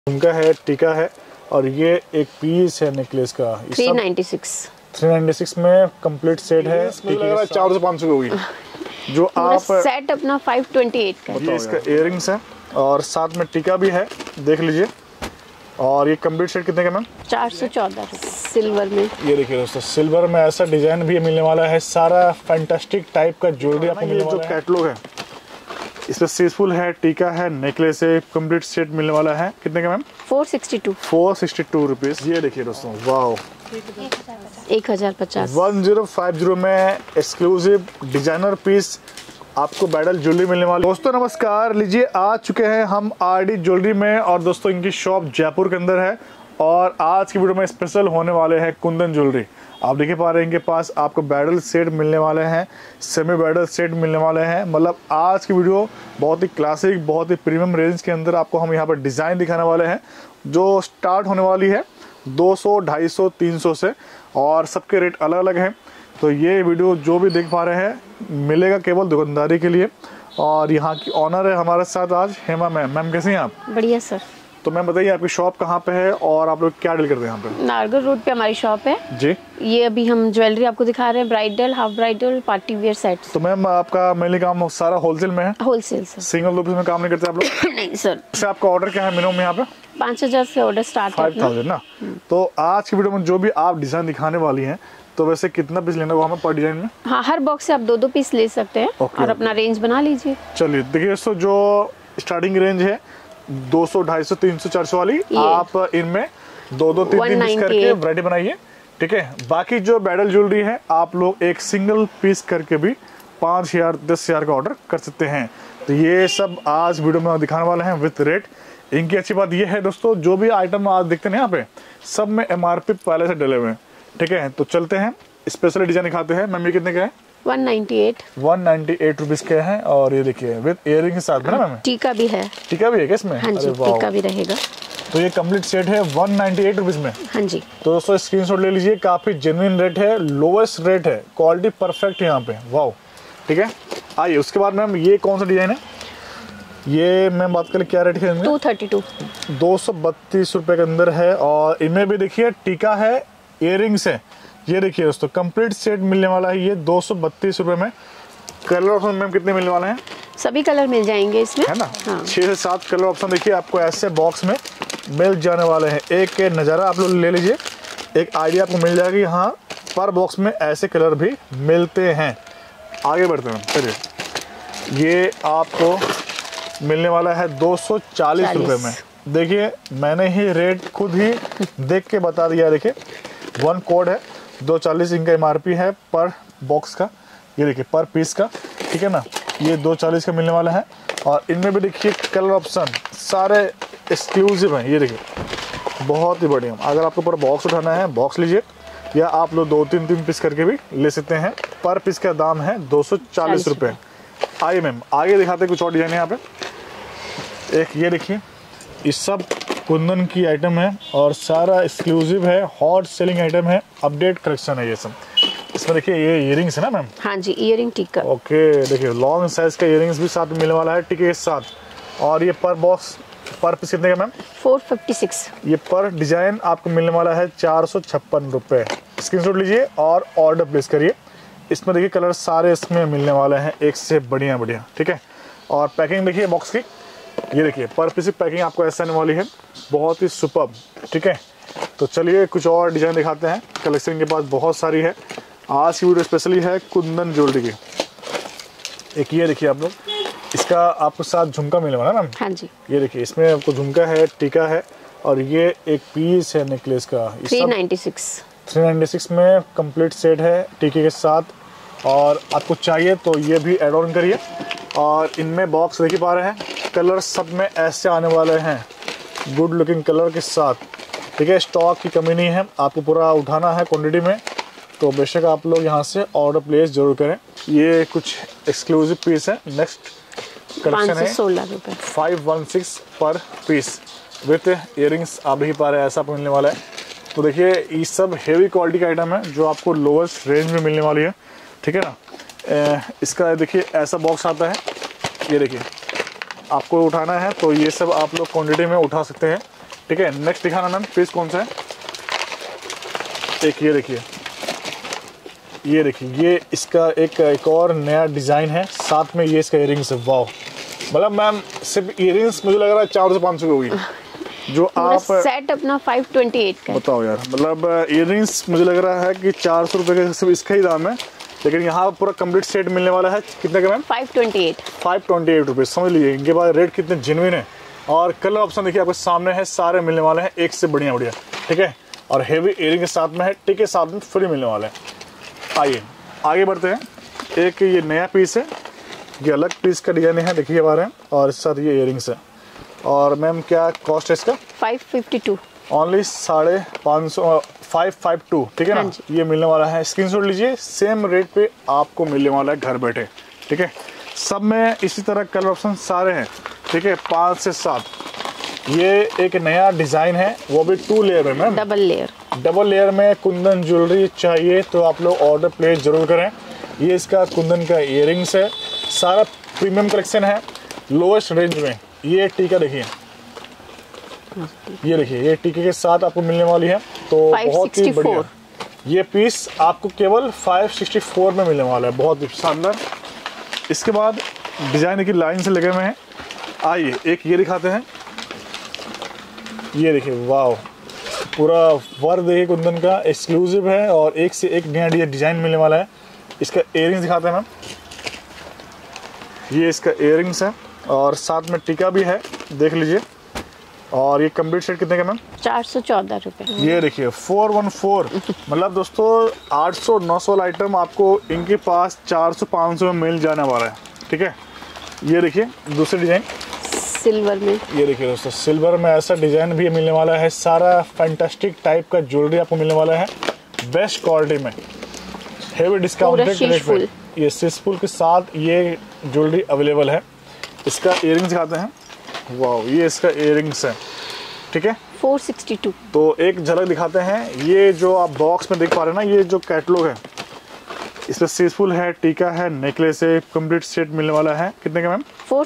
झुमका है, टीका है और ये एक पीस है नेकलेस का। 396 में कंप्लीट सेट है। मुझे लग रहा है 400 से 500 होगी जो आप सेट अपना 528 का। ये इसका इयरिंग्स है और साथ में टीका भी है, देख लीजिए। और ये कंप्लीट सेट कितने का मैम? 414 सिल्वर में। ये देखिए दोस्तों, सिल्वर में ऐसा डिजाइन भी मिलने वाला है। सारा फैंटास्टिक टाइप का ज्वेलरी आपको मिलने वाला है। जो कैटलॉग है इसमें सीजफुल है, टीका है, नेकलेस है, कंप्लीट सेट मिलने वाला है। कितने का मैम? 462 रुपीज। ये देखिए दोस्तों, वाओ 1050 1050 में एक्सक्लूसिव डिजाइनर पीस आपको ब्राइडल ज्वेलरी मिलने वाली। दोस्तों नमस्कार, लीजिए आ चुके हैं हम आरडी ज्वेलरी में और दोस्तों इनकी शॉप जयपुर के अंदर है। और आज की वीडियो में स्पेशल होने वाले हैं कुंदन ज्वेलरी। आप देख पा रहे हैं इनके पास आपको ब्राइडल सेट मिलने वाले हैं, सेमी ब्राइडल सेट मिलने वाले हैं। मतलब आज की वीडियो बहुत ही क्लासिक, बहुत ही प्रीमियम रेंज के अंदर आपको हम यहाँ पर डिज़ाइन दिखाने वाले हैं जो स्टार्ट होने वाली है 200, 250, 300 से, और सबके रेट अलग अलग हैं। तो ये वीडियो जो भी देख पा रहे हैं मिलेगा केवल दुकानदारी के लिए। और यहाँ की ऑनर है हमारे साथ आज हेमा मैम। मैम कैसे हैं आप? बढ़िया सर। तो मैम बताइए आपकी शॉप कहाँ पे है और आप लोग क्या डील करते हैं यहाँ पे? नारगल रोड पे हमारी शॉप है जी। ये अभी हम ज्वेलरी आपको दिखा रहे हैं, bridal, half bridal, party wear sets. तो मैम आपका मेनली काम सारा होलसेल में है? Wholesale sir. सिंगल रुपीज में काम नहीं करते आप लोग? नहीं सर। वैसे आपका ऑर्डर क्या है मिनिमम यहाँ पे? 5000 से ऑर्डर स्टार्ट है। 5000 ना। तो आज की वीडियो में जो भी आप डिजाइन दिखाने वाली हैं, तो वैसे कितना पीस लेना होगा हमें पर डिजाइन में? हाँ, हर बॉक्स से आप 2-2 पीस ले सकते हैं और अपना रेंज बना लीजिए। चलिए देखिए दोस्तों, जो स्टार्टिंग रेंज है 200, 250, 300, 400 वाली, आप इनमें 2-2, 3-3 पीस करके वैरायटी बनाइए, ठीक है। बाकी जो ब्राइडल ज्वेलरी है आप लोग एक सिंगल पीस करके भी 5000, 10,000 का ऑर्डर कर सकते हैं। तो ये सब आज वीडियो में दिखाने वाले हैं विथ रेट। इनकी अच्छी बात ये है दोस्तों, जो भी आइटम आप देखते हैं यहाँ पे सब में MRP पहले से डले हुए हैं, ठीक है। तो चलते हैं स्पेशल डिजाइन दिखाते हैं। मैम ये कितने का है? 198 रुपीज के हैं। और ये देखिए विद इयरिंग के साथ में ना मैम? टीका भी है। टीका भी है क्या इसमें? हाँ जी, टीका भी रहेगा। तो ये कंप्लीट सेट है 198 रुपीज में। हाँ जी। तो दोस्तों स्क्रीनशॉट ले लीजिए, काफी जेन्युइन रेट है, लोवेस्ट रेट है, क्वालिटी परफेक्ट है यहाँ पे। वाओ, ठीक है। आइए उसके बाद मैम ये कौन सा डिजाइन है? ये मैम बात करें क्या रेट है? 232 रुपए के अंदर है। और इनमें भी देखिए टीका है, इयरिंग्स है। ये देखिए दोस्तों कंप्लीट सेट मिलने वाला है ये 232 रुपए में। कलर ऑप्शन मैम कितने मिलने वाले हैं? सभी कलर मिल जाएंगे इसमें, है ना? हाँ। 6 से 7 कलर ऑप्शन देखिए आपको ऐसे बॉक्स में मिल जाने वाले हैं। एक नज़ारा आप लोग ले लीजिए, एक आइडिया आपको मिल जाएगा। यहाँ पर बॉक्स में ऐसे कलर भी मिलते हैं। आगे बढ़ते हैं, चलिए। ये आपको मिलने वाला है 240 रुपए में। देखिए मैंने ही रेट खुद ही देख के बता दिया। देखिए 1 कोड है, 240 इनका MRP है पर बॉक्स का। ये देखिए पर पीस का, ठीक है ना। ये 240 का मिलने वाला है। और इनमें भी देखिए कलर ऑप्शन सारे एक्सक्लूसिव हैं। ये देखिए बहुत ही बढ़िया। अगर आपको पूरा बॉक्स उठाना है बॉक्स लीजिए, या आप लोग 2-3 पीस करके भी ले सकते हैं। पर पीस का दाम है 240 रुपये। आइए मैम आगे दिखाते हैं कुछ और डिजाइन यहाँ पे। एक ये देखिए, इस सब कुंदन की आइटम है और सारा एक्सक्लूसिव है, हॉट सेलिंग आइटम है, अपडेट कलेक्शन है ये सब। इसमें देखिए ये इयरिंग्स है ना मैम? हाँ जी, इयरिंग टीका। ओके, देखिए लॉन्ग साइज का इयरिंग्स भी साथ में मिलने वाला है टीके के साथ। और ये पर बॉक्स पर पीस कितने का मैम? 456। ये पर डिजाइन आपको मिलने वाला है 456 रुपये। स्क्रीनशॉट लीजिए और ऑर्डर प्लेस करिए। इसमें देखिए कलर सारे इसमें मिलने वाले हैं, एक से बढ़िया बढ़िया, ठीक है। और पैकिंग देखिए बॉक्स की, ये देखिए पर पीस की पैकिंग आपको ऐसे आने वाली है, बहुत ही सुपर्ब, ठीक है। तो चलिए कुछ और डिजाइन दिखाते हैं। कलेक्शन के पास बहुत सारी है। आज की वीडियो स्पेशली है कुंदन ज्वेलरी की। एक ये देखिए आप लोग, इसका आपको साथ झुमका मिलने वाला है ना? हाँ जी। ये देखिए इसमें आपको झुमका है, टीका है और ये एक पीस है नेकलेस का। 396 में कंप्लीट सेट है टीके के साथ। और आपको चाहिए तो ये भी एड ऑन करिए। और इनमें बॉक्स देख पा रहे हैं, कलर सब में ऐसे आने वाले हैं, गुड लुकिंग कलर के साथ, ठीक है। स्टॉक की कमी नहीं है, आपको पूरा उठाना है क्वांटिटी में, तो बेशक आप लोग यहाँ से ऑर्डर प्लेस जरूर करें। ये कुछ एक्सक्लूसिव पीस है। नेक्स्ट कलेक्शन है 516 पर पीस विथ इयरिंग्स। आप देख पा रहे हैं ऐसा मिलने वाला है। तो देखिए ये सब हेवी क्वालिटी का आइटम है जो आपको लोवेस्ट रेंज में मिलने वाली है, ठीक है ना। इसका देखिए ऐसा बॉक्स आता है। ये देखिए आपको उठाना है तो ये सब आप लोग क्वांटिटी में उठा सकते हैं। ठीक है। नेक्स्ट दिखाना मैम पीस कौन सा है। एक ये देखिए, ये देखिए, ये इसका एक और नया डिज़ाइन है, साथ में ये इसका इयरिंग्स है। वाह, मतलब मैम सिर्फ इयरिंग्स मुझे लग रहा है 400 से 500 की होगी जो आप सेट अपना 528 का। बताओ यार, मतलब इयरिंग्स मुझे लग रहा है कि 400 रुपये का सिर्फ इसका ही दाम है, लेकिन यहाँ पूरा कंप्लीट सेट मिलने वाला है कितने का मैम? 528 रुपये। समझ लीजिए इनके पास रेट कितने जेन्युइन है। और कलर ऑप्शन देखिए आपके सामने है, सारे मिलने वाले हैं एक से बढ़िया बढ़िया, ठीक है। और हेवी इयरिंग के साथ में है, टिक के साथ में फ्री मिलने वाले हैं। आइए आगे बढ़ते हैं। एक ये नया पीस है, ये अलग पीस का डिजाइन है, देखिए आ रहे हैं, और इसके साथ ये इयरिंग्स है। और मैम क्या कॉस्ट है इसका? 552 ओनली 552, ठीक है ना। ये मिलने वाला है, स्क्रीनशॉट लीजिए, सेम रेट पे आपको मिलने वाला है घर बैठे, ठीक है। सब में इसी तरह कलर ऑप्शन सारे हैं, ठीक है, 5 से 7। ये एक नया डिज़ाइन है, वो भी 2 लेयर में मैम, डबल लेयर में कुंदन ज्वेलरी चाहिए तो आप लोग ऑर्डर प्लेस जरूर करें। ये इसका कुंदन का इयरिंग्स है, सारा प्रीमियम कलेक्शन है, लोएस्ट रेंज में। ये टीका देखिए, ये देखिए, ये टीके के साथ आपको मिलने वाली है, तो बहुत ही बढ़िया। ये पीस आपको केवल 564 में मिलने वाला है, बहुत ही शानदार। इसके बाद डिजाइन की लाइन से लगे हुए हैं। आइए एक ये दिखाते हैं, ये देखिए, वाह, पूरा वर्क देखिए कुंदन का, एक्सक्लूसिव है और एक से एक नया डिजाइन मिलने वाला है। इसका इयरिंग्स दिखाते हैं मैम, ये इसका इयरिंग्स है और साथ में टीका भी है, देख लीजिए। और ये कंप्लीट सेट कितने का मैम? 414 रुपये। ये देखिए 414, मतलब दोस्तों 800-900 वाला आइटम आपको इनके पास 400-500 में मिल जाने वाला है, ठीक है। ये देखिए दूसरे डिजाइन सिल्वर में, ये देखिए दोस्तों, सिल्वर में ऐसा डिजाइन भी मिलने वाला है। सारा फैंटास्टिक टाइप का ज्वेलरी आपको मिलने वाला है, बेस्ट क्वालिटी में, हेवी डिस्काउंटेड रेट पे। ये सिसफुल के साथ ये ज्वेलरी अवेलेबल है। इसका इयरिंग्स दिखाते हैं, वाह, ये इसका इयरिंग्स है, ठीक है, 462। तो एक झलक दिखाते हैं। ये जो आप बॉक्स में देख पा रहे हैं ना, ये जो कैटलॉग है, इसमें सिसफुल है, टीका है, नेकलेस है, कंप्लीट सेट मिलने वाला है। कितने का मैम?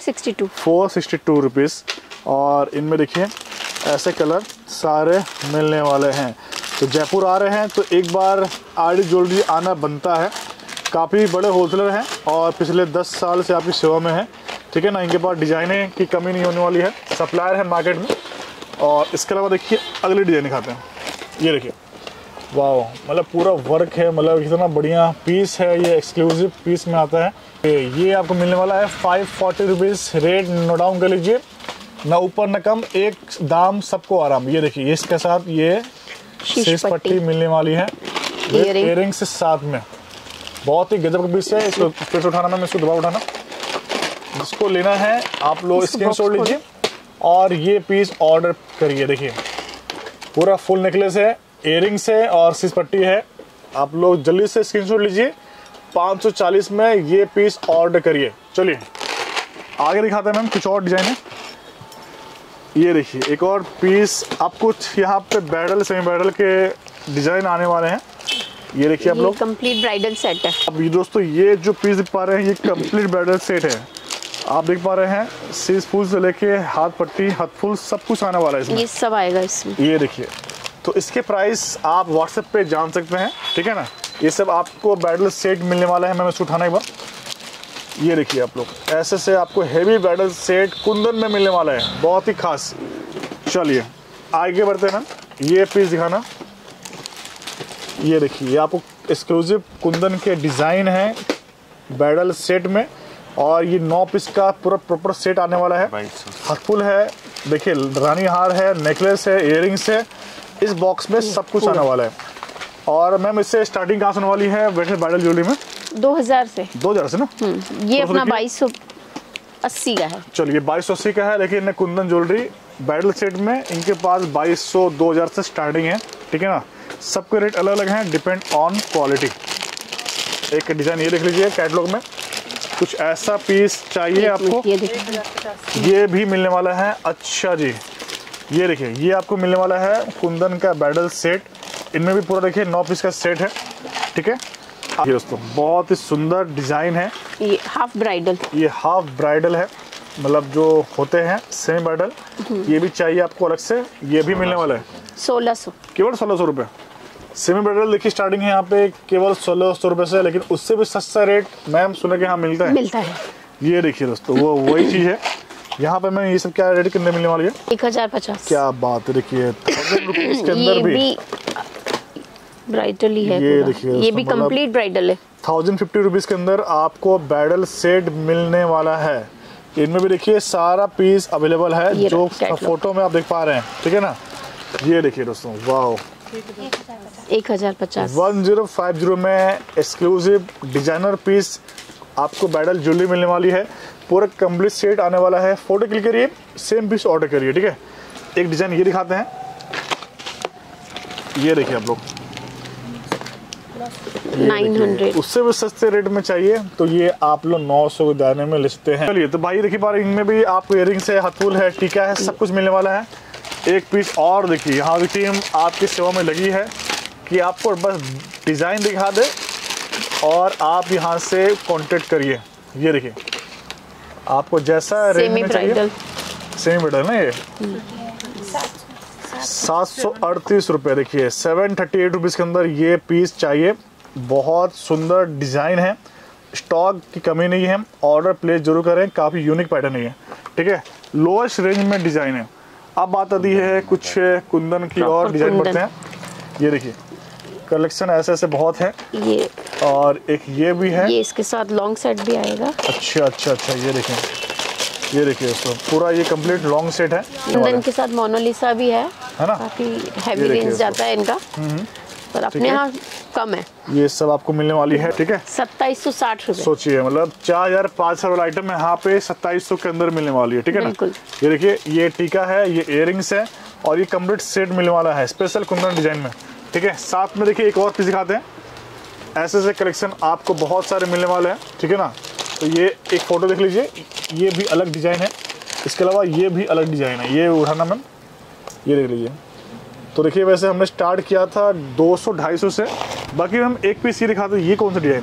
462 रुपीज़। और इनमें देखिए ऐसे कलर सारे मिलने वाले हैं। तो जयपुर आ रहे हैं तो एक बार आरडी ज्वेलरी आना बनता है। काफ़ी बड़े होलसेलर हैं और पिछले 10 साल से आपकी सेवा में है, ठीक है ना। इनके पास डिजाइने की कमी नहीं होने वाली है, सप्लायर है मार्केट में। और इसके अलावा देखिए अगले डिजाइन दिखाते हैं, ये देखिए, वाह, मतलब पूरा वर्क है, मतलब इतना बढ़िया पीस है, ये एक्सक्लूसिव पीस में आता है। ये आपको मिलने वाला है 540 रुपीज़। रेट नोट डाउन कर लीजिए, ना ऊपर न कम, एक दाम सबको आराम। ये देखिए इसके साथ ये शीश पट्टी मिलने वाली है, इयरिंग से साथ में, बहुत ही गजब का पीस है। इसको फिर से उठाना, मैं इसको दोबारा उठाना, जिसको लेना है आप लोग स्क्रीनशॉट लीजिए और ये पीस ऑर्डर करिए। देखिए पूरा फुल नेकलेस है, इयरिंग्स है और शीश पट्टी है। आप लोग जल्दी से स्क्रीनशॉट लीजिए, 540 में ये पीस ऑर्डर करिए। चलिए आगे दिखाते हैं मैम, कुछ और डिजाइन है। ये देखिए एक और पीस, आप कुछ यहाँ पे ब्राइडल सेमी ब्राइडल के डिजाइन आने वाले हैं। ये देखिए आप लोग, कंप्लीट ब्राइडल सेट है। अब ये दोस्तों ये जो पीस दिख पा रहे हैं, ये कंप्लीट ब्राइडल सेट है। आप देख पा रहे हैं, शीश फूल से लेके हाथ पट्टी, हाथ फूल, सब कुछ आने वाला है इसमें। ये सब आएगा इसमें। ये देखिए, तो इसके प्राइस आप व्हाट्सएप पे जान सकते हैं, ठीक है ना। ये सब आपको ब्राइडल सेट मिलने वाला है। मैं इसको उठाना एक बार, ये देखिए आप लोग, ऐसे से आपको हेवी ब्राइडल सेट कुंदन में मिलने वाला है, बहुत ही खास। चलिए आगे बढ़ते हैं मैम, ये पीस दिखाना। ये देखिए, ये आपको एक्सक्लूसिव कुंदन के डिज़ाइन है ब्राइडल सेट में, और ये 9 पीस का पूरा प्रॉपर सेट आने वाला है। हाथफुल है, देखिए रानी हार है, नेकलेस है, इयरिंग्स है, इस बॉक्स में सब कुछ आने वाला है। और मैम इससे स्टार्टिंग कहाँ से होने वाली है वैसे ब्राइडल ज्वेलरी में? 2000 से। 2000 से ना? ये अपना 2280 का है। चलिए 2280 का है, लेकिन कुंदन ज्वेलरी ब्राइडल सेट में इनके पास 2200-2000 से स्टार्टिंग है, ठीक है ना। सबके रेट अलग अलग हैं, डिपेंड ऑन क्वालिटी। एक डिज़ाइन ये देख लीजिए कैटलॉग में, कुछ ऐसा पीस चाहिए आपको, ये भी मिलने वाला है। अच्छा जी, ये देखिए, ये आपको मिलने वाला है कुंदन का ब्राइडल सेट। इनमें भी पूरा देखिए 9 पीस का सेट है, ठीक है। ये दोस्तों बहुत ही सुंदर डिज़ाइन है, ये हाफ ब्राइडल है, मतलब जो होते हैं सेमी ब्राइडल, ये भी चाहिए आपको अलग से, ये भी मिलने वाला है 1600, केवल 1600 रुपये। सेमी ब्राइडल देखिए स्टार्टिंग है यहाँ पे केवल 1600 रुपये से, लेकिन उससे भी सस्ता रेट मैम सुने के यहाँ मिलता है। ये देखिए दोस्तों, वो वही चीज़ है। यहाँ पे मैं ये सब क्या रेट कितने मिलने वाली है? 1050। क्या बात है, देखिए 1000 रुपीज के अंदर भी ब्राइडल ही है। ये देखिए, ये भी कंप्लीट ब्राइडल है। 1050 रुपीज के अंदर आपको ब्राइडल सेट मिलने वाला है। इनमें भी देखिए सारा पीस अवेलेबल है जो फोटो में आप देख पा रहे हैं, ठीक है ना। ये देखिए दोस्तों, वाह 1050 1050 में एक्सक्लूसिव डिजाइनर पीस आपको ब्राइडल ज्वेलरी मिलने वाली है। पूरा कंप्लीट सेट आने वाला है। फोटो क्लिक करिए, सेम पीस ऑर्डर करिए, ठीक है। एक डिजाइन ये दिखाते हैं, ये देखिए आप लोग 900। उससे भी सस्ते रेट में चाहिए तो ये आप लोग 900 के दायरे में ले सकते हैं। चलिए तो भाई देखिए पा रहे, इनमें भी आपको इयरिंग्स है, हथफुल है, टीका है, सब कुछ मिलने वाला है। एक पीस और देखिए, यहाँ की टीम आपकी सेवा में लगी है कि आपको बस डिज़ाइन दिखा दे और आप यहाँ से कांटेक्ट करिए। ये देखिए आपको जैसा रेंज में चाहिए, सेमी ब्राइडल ना, ये 738 रुपये। देखिए 738 रुपीज़ के अंदर ये पीस चाहिए। बहुत सुंदर डिज़ाइन है, स्टॉक की कमी नहीं है, ऑर्डर प्लेस जरूर करें, काफ़ी यूनिक पैटर्न है, ठीक है। लोएस्ट रेंज में डिज़ाइन है। अब बात आती है कुछ कुंदन की और डिज़ाइन बढ़ते हैं। ये देखिए कलेक्शन ऐसे ऐसे बहुत है। ये और एक ये भी है, ये इसके साथ लॉन्ग सेट भी आएगा। अच्छा, ये देखिए, ये देखिए दोस्तों, पूरा ये कंप्लीट लॉन्ग सेट है। कुंदन के साथ मोनालिसा भी है ना, काफी हैवी रेंज जाता है इनका, पर अपने यहाँ कम है। ये सब आपको मिलने वाली है, ठीक है। 2760 रुपए। सोचिए मतलब 4500 वाला आइटम यहाँ पे 2700 के अंदर मिलने वाली है, ठीक है ना। ये देखिए, ये टीका है, ये इयरिंग्स है और ये कंप्लीट सेट मिलने वाला है स्पेशल कुंदन डिजाइन में, ठीक है। साथ में देखिए एक और पीस दिखाते हैं। ऐसे ऐसे कलेक्शन आपको बहुत सारे मिलने वाले हैं, ठीक है ना। तो ये एक फोटो देख लीजिए, ये भी अलग डिजाइन है, इसके अलावा ये भी अलग डिजाइन है। ये उठाना मैम, ये देख लीजिए। तो देखिए वैसे हमने स्टार्ट किया था 200-250 से, बाकी हम एक पीस ये दिखाते हैं। ये कौन सा डिजाइन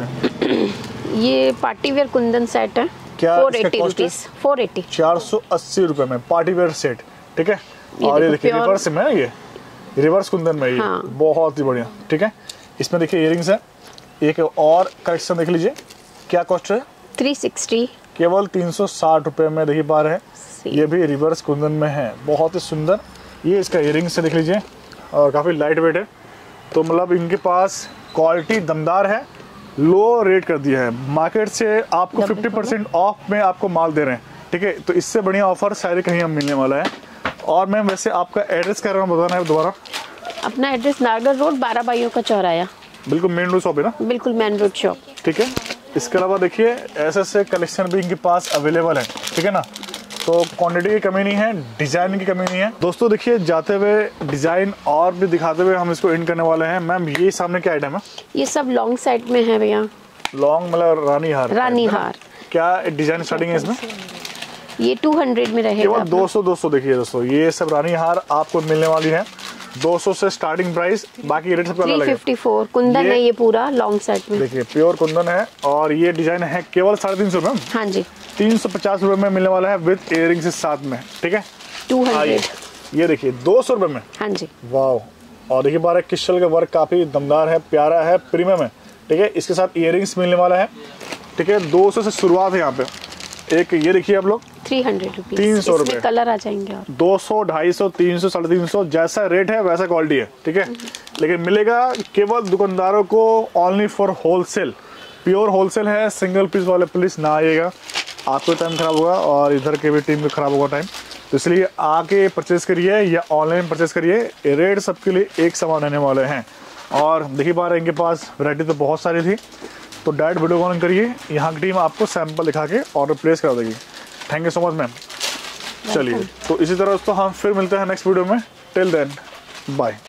है? ये पार्टी वेयर कुंदन सेट है। क्या 480 रुपीज, 480 480 रुपए में पार्टी वेयर सेट, ठीक है। और ये देखिए रिवर्स में, ये रिवर्स कुंदन में, ये बहुत ही बढ़िया, ठीक है। इसमें देखिए इयरिंग्स है। एक और कलेक्शन देख लीजिए, क्या कॉस्ट है? 360, केवल 360 रुपए में देखिए पा रहे हैं। ये भी रिवर्स कुंदन में है, बहुत ही सुंदर। ये इसका इयरिंग्स से देख लीजिए और काफ़ी लाइट वेट है। तो मतलब इनके पास क्वालिटी दमदार है, लो रेट कर दिया है। मार्केट से आपको 50% ऑफ में आपको माल दे रहे हैं, ठीक है। तो इससे बढ़िया ऑफर शायद कहीं हम मिलने वाला है। और मैम वैसे आपका एड्रेस क्या रहा बताना है दोबारा? अपना एड्रेस नारगढ़ रोड, 12 भाइयों का चौराया, बिल्कुल मेन रोड शॉप है ना? बिल्कुल मेन रोड शॉप, ठीक है। इसके अलावा देखिए ऐसे ऐसे कलेक्शन भी इनके पास अवेलेबल है, ठीक है ना। तो क्वांटिटी की कमी नहीं है, डिजाइन की कमी नहीं है। दोस्तों देखिए जाते हुए डिजाइन और भी दिखाते हुए हम इसको एंड करने वाले हैं। मैम ये सामने क्या आइटम है? ये सब लॉन्ग सेट में है भैया। लॉन्ग मतलब रानी हार? रानी हार। क्या डिजाइन स्टार्टिंग है इसमें? ये 200 में रहेगा, केवल 200 देखिए दोस्तों, ये सब रानी हार आपको मिलने वाली है 200 से स्टार्टिंग प्राइस। बाकी रेट सबका अलग है। 354 कुंदन है ये पूरा लॉन्ग सेट में, देखिए प्योर कुंदन है। और ये डिजाइन है केवल 350 रुपए। हाँ जी, 350 रुपए में मिलने वाला है विद इयरिंग्स के साथ में, ठीक है। 200। ये देखिए 200 रुपए में, हाँ जी, वाह। और देखिए बारह क्रिस्टल का वर्क काफी दमदार है, प्यारा है, प्रीमियम है, ठीक है। इसके साथ इयरिंग्स मिलने वाला है, ठीक है। 200 से शुरुआत है यहाँ पे। एक ये देखिए आप लोग 300 रुपीज, 300 रुपए, कलर आ जाएंगे। 200, 250, 300, 350 जैसा रेट है वैसा क्वालिटी है, ठीक है। लेकिन मिलेगा केवल दुकानदारों को, only for wholesale, pure wholesale है। सिंगल पीस वाले प्लीज ना आइएगा, आपको टाइम खराब होगा और इधर के भी टीम में खराब होगा टाइम। तो इसलिए आके परचेज करिए या ऑनलाइन परचेज करिए, रेट सबके लिए एक समान रहने वाले हैं। और देखिए बार इनके पास वैरायटी तो बहुत सारी थी, तो डायरेक्ट वीडियो कॉल करिए, यहाँ की टीम आपको सैंपल दिखा के ऑर्डर प्लेस करा देगी। Thank you so much ma'am. चलिए तो इसी तरह दोस्तों हम फिर मिलते हैं नेक्स्ट वीडियो में। Till then bye.